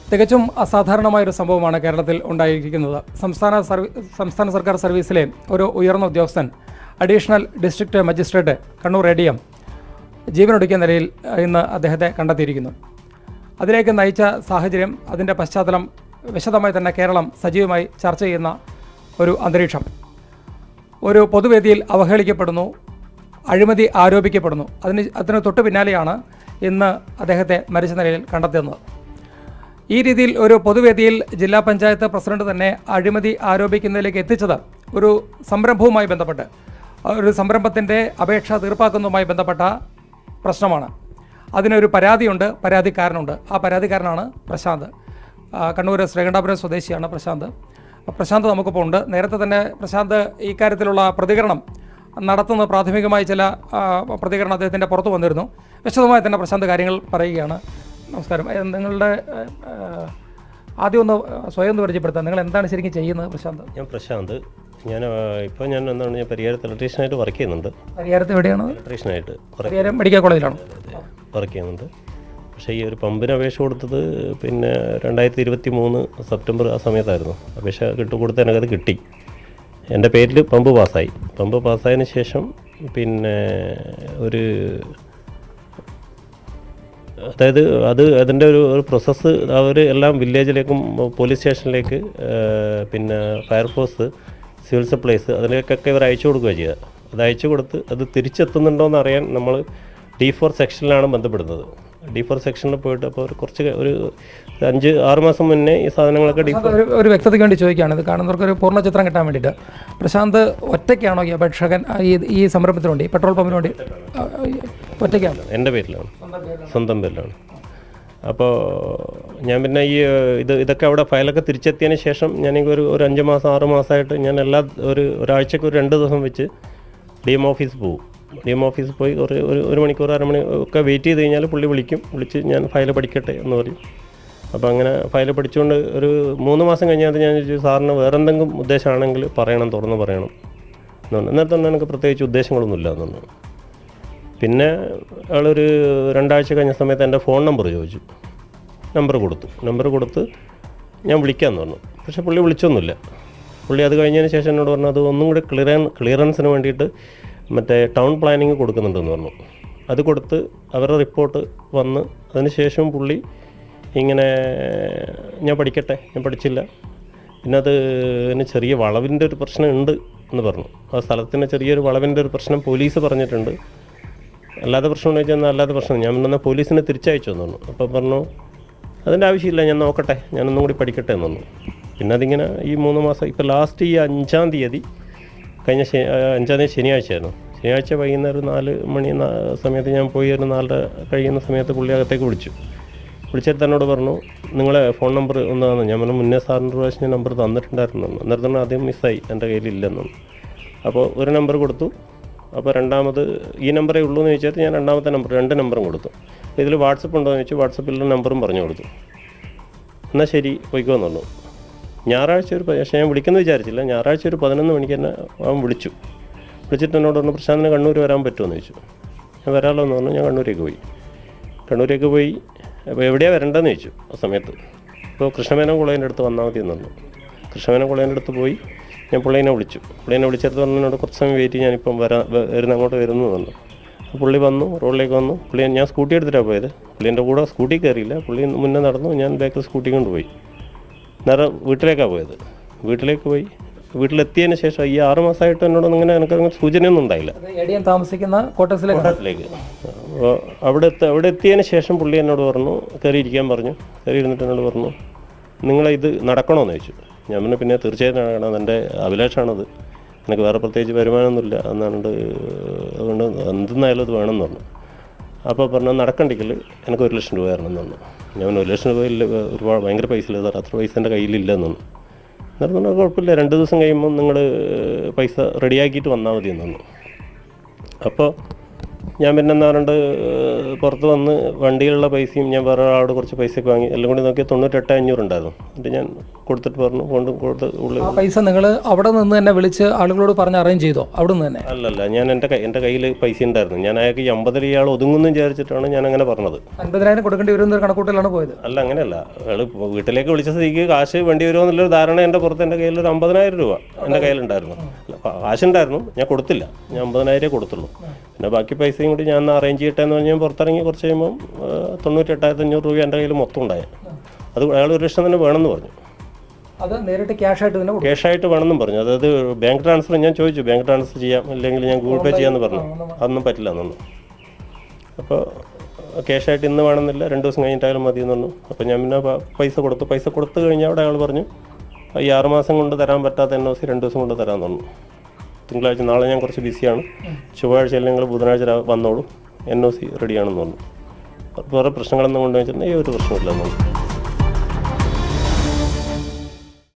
തികച്ചും അസാധാരണമായൊരു സംഭവമാണ് കേരളത്തിൽ ഉണ്ടായിരിക്കുന്നത്. സംസ്ഥാന സർക്കാർ സർവീസിലെ ഒരു ഉയർന്ന ഉദ്യോഗസ്ഥൻ, additional district magistrate Kannur ADM ജീവനൊടുക്കിയ നിലയിൽ ഇന്ന് അദ്ദേഹത്തെ കണ്ടെത്തിയിരിക്കുന്നു. അതിലേക്ക് നയിച്ച സാഹചര്യം, അതിൻ്റെ പശ്ചാത്തലം വിശദമായി തന്നെ കേരളം സജീവമായി ചർച്ച ചെയ്യുന്ന ഒരു അന്തരീക്ഷം. ഒരു പൊതുവേദിയിൽ അവഹേളിക്കപ്പെടുന്നു, അഴിമതി ആരോപിക്കപ്പെടുന്നു. അതിന് തൊട്ടു പിന്നാലെയാണ് ഇന്ന് അദ്ദേഹത്തെ മരിച്ച നിലയിൽ കണ്ടെത്തുന്നത്. ഈ രീതിയിൽ ഒരു പൊതുവേദിയിൽ ജില്ലാ പഞ്ചായത്ത് പ്രസിഡന്റ് തന്നെ അഴിമതി ആരോപിക്കുന്നതിലേക്ക് എത്തിച്ചത് ഒരു സംരംഭവുമായി ബന്ധപ്പെട്ട്, ഒരു സംരംഭത്തിൻ്റെ അപേക്ഷ തീർപ്പാക്കുന്നതുമായി ബന്ധപ്പെട്ട പ്രശ്നമാണ്. അതിനൊരു പരാതിയുണ്ട്, പരാതിക്കാരനുണ്ട്. ആ പരാതിക്കാരനാണ് പ്രശാന്ത്. കണ്ണൂർ ശ്രീകണ്ഠാപുരം സ്വദേശിയാണ് പ്രശാന്ത് നമുക്കിപ്പോൾ ഉണ്ട്. നേരത്തെ തന്നെ പ്രശാന്ത് ഇക്കാര്യത്തിലുള്ള പ്രതികരണം നടത്തുന്ന പ്രാഥമികമായി ചില പ്രതികരണം അദ്ദേഹത്തിൻ്റെ പുറത്തു വന്നിരുന്നു. വിശദമായി തന്നെ പ്രശാന്ത് കാര്യങ്ങൾ പറയുകയാണ്. നമസ്കാരം. നിങ്ങളുടെ ആദ്യം ഒന്ന് സ്വയം ഒന്ന് പരിചയപ്പെടുത്താം. നിങ്ങൾ എന്താണ് ശരിക്കും ചെയ്യുന്നത് പ്രശാന്ത്? ഞാൻ പ്രശാന്ത്. ഞാൻ പരിയാരത്ത് ഇലക്ട്രീഷ്യനായിട്ട് വർക്ക് ചെയ്യുന്നുണ്ട്. പരിയാരത്ത് എവിടെയാണ്? ഇലക്ട്രീഷ്യനായിട്ട് പരിയാരം മെഡിക്കൽ കോളേജിലാണ് വർക്ക് ചെയ്യുന്നുണ്ട്. പക്ഷേ ഈ ഒരു പമ്പിന് അപേക്ഷ കൊടുത്തത് പിന്നെ 2023 സെപ്റ്റംബർ ആ സമയത്തായിരുന്നു. അപേക്ഷ കൊടുത്തതിനകത്ത് കിട്ടി. എൻ്റെ പേരിൽ പമ്പ് പാസ്സായി. പമ്പ് പാസ്സായതിന് ശേഷം പിന്നെ ഒരു അതായത് അതിൻ്റെ ഒരു പ്രോസസ്സ് അവർ എല്ലാം വില്ലേജിലേക്കും പോലീസ് സ്റ്റേഷനിലേക്ക് പിന്നെ ഫയർഫോഴ്സ്, സിവിൽ സപ്ലൈസ് അതിലേക്കൊക്കെ ഇവർ അയച്ചു കൊടുക്കുകയാണ് ചെയ്യുക. അത് അയച്ചു കൊടുത്ത് അത് തിരിച്ചെത്തുന്നുണ്ടോയെന്ന് അറിയാൻ നമ്മൾ D4 സെക്ഷനിലാണ് ബന്ധപ്പെടുന്നത്. D4 സെക്ഷനിൽ പോയിട്ട് അപ്പോൾ ഒരു 5-6 മാസം മുന്നേ ഈ സാധനങ്ങളൊക്കെ ഒരു വ്യക്തതയ്ക്ക് വേണ്ടി ചോദിക്കുകയാണ്. ഇത് കാണുന്നവർക്ക് ഒരു പൂർണ്ണ ചിത്രം കിട്ടാൻ വേണ്ടിയിട്ട്. പ്രശാന്ത് ഒറ്റയ്ക്കാണോ ഈ അപേക്ഷകൻ ഈ സംരംഭത്തിന് വേണ്ടി, പെട്രോൾ പമ്പിന് വേണ്ടി ഒറ്റയ്ക്കാണ്? എൻ്റെ പേരിലാണ്, സ്വന്തം പേരിലാണ്. അപ്പോൾ ഞാൻ പിന്നെ ഇതൊക്കെ അവിടെ ഫയലൊക്കെ തിരിച്ചെത്തിയതിന് ശേഷം ഞാനൊരു 5 മാസം 6 മാസമായിട്ട് ഞാൻ ഒരാഴ്ചക്ക് 2 ദിവസം വെച്ച് DM ഓഫീസിൽ പോകും. DM ഓഫീസിൽ പോയി ഒരു മണിക്കൂർ 1/2 മണി ഒക്കെ വെയിറ്റ് ചെയ്ത് കഴിഞ്ഞാൽ പുള്ളി വിളിച്ച് ഞാൻ ഫയൽ പഠിക്കട്ടെ എന്ന് പറയും. അപ്പോൾ അങ്ങനെ ഫയൽ പഠിച്ചുകൊണ്ട് ഒരു 3 മാസം കഴിഞ്ഞാൽ ഞാൻ ചോദിച്ചു, സാറിന് വേറെ എന്തെങ്കിലും ഉദ്ദേശമാണെങ്കിൽ പറയണം, തുറന്ന് പറയണം എന്നുണ്ട്. എന്നിട്ട് തന്നെ എനിക്ക് പ്രത്യേകിച്ച് ഉദ്ദേശങ്ങളൊന്നുമില്ല എന്നു. പിന്നെ ആളൊരു 2 ആഴ്ച കഴിഞ്ഞ സമയത്ത് എൻ്റെ ഫോൺ നമ്പർ ചോദിച്ചു. നമ്പർ കൊടുത്ത് ഞാൻ വിളിക്കാമെന്ന് പറഞ്ഞു. പക്ഷേ പുള്ളി വിളിച്ചൊന്നുമില്ല. പുള്ളി അത് കഴിഞ്ഞതിന് ശേഷം എന്നോട് പറഞ്ഞു, അത് ഒന്നും കൂടി ക്ലിയറൻസിന് വേണ്ടിയിട്ട് മറ്റേ ടൗൺ പ്ലാനിങ് കൊടുക്കുന്നുണ്ടെന്ന് പറഞ്ഞു. അത് കൊടുത്ത് അവരുടെ റിപ്പോർട്ട് വന്ന് അതിന് ശേഷം പുള്ളി ഇങ്ങനെ ഞാൻ പഠിക്കട്ടെ, ഞാൻ പഠിച്ചില്ല. പിന്നെ അതിന് ചെറിയ വളവിൻ്റെ ഒരു പ്രശ്നം ഉണ്ട് എന്ന് പറഞ്ഞു. ആ സ്ഥലത്തിന് ചെറിയൊരു വളവിൻ്റെ ഒരു പ്രശ്നം പോലീസ് പറഞ്ഞിട്ടുണ്ട്. അല്ലാതെ പ്രശ്നം എന്ന് വെച്ചാൽ അല്ലാതെ പ്രശ്നം ഞാൻ പിന്നെ പോലീസിനെ തിരിച്ചയച്ചു എന്ന് പറഞ്ഞു. അപ്പോൾ പറഞ്ഞു അതിൻ്റെ ആവശ്യമില്ല, ഞാൻ നോക്കട്ടെ, ഞാനൊന്നും കൂടി പഠിക്കട്ടെ എന്ന് പറഞ്ഞു. പിന്നെ അതിങ്ങനെ ഈ 3 മാസം ഇപ്പോൾ ലാസ്റ്റ് ഈ 5-ാം തീയതി കഴിഞ്ഞ 5-ാം തീയതി ശനിയാഴ്ച വൈകുന്നേരം 4 മണി സമയത്ത് ഞാൻ പോയി ഒരു 4 കഴിയുന്ന സമയത്ത് പുള്ളി അകത്തേക്ക് വിളിച്ചിട്ട് എന്നോട് പറഞ്ഞു, നിങ്ങളെ ഫോൺ നമ്പർ ഒന്നാണ്. ഞാൻ പറഞ്ഞു മുന്നേ സാറിൻ്റെ പ്രാവശ്യം നമ്പർ തന്നിട്ടുണ്ടായിരുന്നു. അന്നേരത്തിന് ആദ്യം മിസ്സായി, എൻ്റെ കയ്യിലില്ലെന്നു. അപ്പോൾ ഒരു നമ്പർ കൊടുത്തു. അപ്പോൾ രണ്ടാമത് ഈ നമ്പറേ ഉള്ളൂ എന്ന് ചോദിച്ചാൽ ഞാൻ രണ്ടാമത്തെ നമ്പർ 2 നമ്പറും കൊടുത്തു. ഇതിൽ വാട്സപ്പ് ഉണ്ടോ എന്ന് ചോദിച്ചു. വാട്സപ്പിലുള്ള നമ്പറും പറഞ്ഞു കൊടുത്തു. എന്നാൽ ശരി പോയിക്കോന്ന് പറഞ്ഞു. ഞായറാഴ്ച പക്ഷേ ഞാൻ വിളിക്കുന്നത് വിചാരിച്ചില്ല. ഞായറാഴ്ച ഒരു 11 മണിക്ക് തന്നെ അവൻ വിളിച്ചിട്ട് എന്നോട് പറഞ്ഞു, പ്രശാന്തിന് കണ്ണൂർ വരാൻ പറ്റുമെന്ന് ചോദിച്ചു. ഞാൻ വരാമല്ലോ എന്ന് പറഞ്ഞു. ഞാൻ കണ്ണൂരേക്ക് പോയി. അപ്പോൾ എവിടെയാണ് വരേണ്ടതെന്ന് ചോദിച്ചു ആ സമയത്ത്. ഇപ്പോൾ കൃഷ്ണമേനോൻ കോളേജിൻ്റെ അടുത്ത് വന്നാൽ മതി എന്ന് പറഞ്ഞു. കൃഷ്ണമേനോൻ കോളേജിൻ്റെ അടുത്ത് പോയി ഞാൻ പുള്ളീനെ വിളിച്ചെടുത്ത് പറഞ്ഞതിനോട് കുറച്ച് സമയം വെയിറ്റ് ചെയ്ത് ഞാനിപ്പം അങ്ങോട്ട് വരുന്നു പറഞ്ഞു. പുള്ളി വന്നു, റോഡിലേക്ക് വന്നു. ഞാൻ സ്കൂട്ടി എടുത്തിട്ടാണ് പോയത്. പുള്ളീൻ്റെ കൂടെ സ്കൂട്ടി കയറിയില്ല. പുള്ളി മുന്നേ നടന്നു, ഞാൻ ബാക്കിൽ സ്കൂട്ടി കൊണ്ടുപോയി. നേരെ വീട്ടിലേക്കാണ് പോയത്. വീട്ടിലെത്തിയതിന് ശേഷം ഈ 6 മാസമായിട്ട് എന്നോടൊന്നും എനിക്കങ്ങനെ സൂചനയൊന്നും ഉണ്ടായില്ല. താമസിക്കുന്ന കോട്ടേഴ്സിലേക്ക്. അപ്പോൾ അവിടെ എത്തിയതിന് ശേഷം പുള്ളി എന്നോട് പറഞ്ഞു, കയറിയിരിക്കാൻ പറഞ്ഞു. കയറി ഇരുന്നിട്ട് എന്നോട് പറഞ്ഞു, നിങ്ങളിത് നടക്കണമെന്ന് ചോദിച്ചു. ഞാൻ പിന്നെ തീർച്ചയായിട്ടും നടക്കണം, എൻ്റെ അഭിലാഷമാണത്. എനിക്ക് വേറെ പ്രത്യേകിച്ച് വരുമാനമൊന്നുമില്ല അതുകൊണ്ട് എന്തെന്നായാലും അത് വേണമെന്ന് പറഞ്ഞു. അപ്പോൾ പറഞ്ഞു നടക്കണ്ടെങ്കിൽ എനിക്ക് 1 ലക്ഷം രൂപ തരണം എന്ന് പറഞ്ഞു. ഞാൻ 1 ലക്ഷം രൂപയിൽ ഒരുപാട് ഭയങ്കര പൈസ ഇല്ല സാർ, അത്ര പൈസ എൻ്റെ കയ്യിലില്ലെന്നു. എന്നിട്ട് കുഴപ്പമില്ല, 2 ദിവസം കഴിയുമ്പോൾ നിങ്ങൾ പൈസ റെഡിയാക്കിയിട്ട് വന്നാൽ മതി എന്ന് പറഞ്ഞു. അപ്പോൾ ഞാൻ പിന്നെ എന്താ പറയുക പുറത്ത് വന്ന് വണ്ടിയിലുള്ള പൈസയും ഞാൻ വേറെ ആളോട് കുറച്ച് പൈസയൊക്കെ വാങ്ങി എല്ലാം കൂടി നോക്കിയാൽ 98,500 ഉണ്ടായിരുന്നു. എന്നിട്ട് ഞാൻ കൊടുത്തിട്ട് പറഞ്ഞു ഉള്ളിൽ. ആ പൈസ നിങ്ങൾ അവിടെ നിന്ന് തന്നെ വിളിച്ച് ആളുകളോട് പറഞ്ഞ് അറേഞ്ച് ചെയ്തോ? അവിടെ നിന്ന് തന്നെ? അല്ലല്ല, ഞാൻ എൻ്റെ കയ്യിൽ പൈസ ഉണ്ടായിരുന്നു. ഞാൻ അയാൾക്ക് ഈ 50 ഇയാൾ ഒതുങ്ങുന്നു വിചാരിച്ചിട്ടാണ് ഞാൻ അങ്ങനെ പറഞ്ഞത്. 50,000 കൊടുക്കേണ്ടി വരുന്ന കണക്കൂട്ടലാണ് പോയത്. അല്ല, അങ്ങനെയല്ല. അയാൾ വീട്ടിലേക്ക് വിളിച്ച സ്ഥിതിക്ക് കാശ് വേണ്ടി വരുമോ എന്നുള്ളൊരു ധാരണ എൻ്റെ പുറത്ത് എൻ്റെ കയ്യിൽ ഒരു 50,000 രൂപ എൻ്റെ കയ്യിലുണ്ടായിരുന്നു. കാശുണ്ടായിരുന്നു, ഞാൻ കൊടുത്തില്ല. ഞാൻ 50,000 കൊടുത്തുള്ളൂ. പിന്നെ ബാക്കി പൈസയും കൂടി ഞാൻ അറേഞ്ച് ചെയ്യട്ടെ എന്ന് പറഞ്ഞ് ഞാൻ പുറത്തിറങ്ങി കുറച്ച് കഴിയുമ്പോൾ 98,500 രൂപ എൻ്റെ കയ്യിൽ മൊത്തം ഉണ്ടായി. അത് അയാൾ 1 ലക്ഷം തന്നെ വേണമെന്ന് പറഞ്ഞു. അത് നേരിട്ട് ക്യാഷായിട്ട് തന്നെ ക്യാഷായിട്ട് വേണമെന്നും പറഞ്ഞു. അതായത് ബാങ്ക് ട്രാൻസ്ഫർ ഞാൻ ചോദിച്ചു, ബാങ്ക് ട്രാൻസ്ഫർ ചെയ്യാം ഇല്ലെങ്കിൽ ഞാൻ ഗൂഗിൾ പേ ചെയ്യാമെന്ന് പറഞ്ഞു. അതൊന്നും പറ്റില്ല എന്നൊന്നും. അപ്പോൾ ക്യാഷായിട്ട് ഇന്ന് വേണമെന്നില്ല, 2 ദിവസം കഴിഞ്ഞിട്ടായാലും മതി എന്ന് പറഞ്ഞു. അപ്പോൾ ഞാൻ പിന്നെ പൈസ കൊടുത്തു കഴിഞ്ഞാൽ അവിടെ അയാൾ പറഞ്ഞു ഈ 6 മാസം കൊണ്ട് തരാൻ പറ്റാത്ത NOC 2 ദിവസം കൊണ്ട് തരാൻ തന്നു. തിങ്കളാഴ്ച, നാളെ ഞാൻ കുറച്ച് ബിസിയാണ്, ചൊവ്വാഴ്ച അല്ലെങ്കിൽ ബുധനാഴ്ച വന്നോളൂ, NOC റെഡിയാണെന്ന് പറഞ്ഞു. വേറെ പ്രശ്നങ്ങളൊന്നും കൊണ്ടുവച്ചിട്ടുണ്ടെങ്കിൽ ഒരു പ്രശ്നമില്ലെന്ന് പറഞ്ഞു.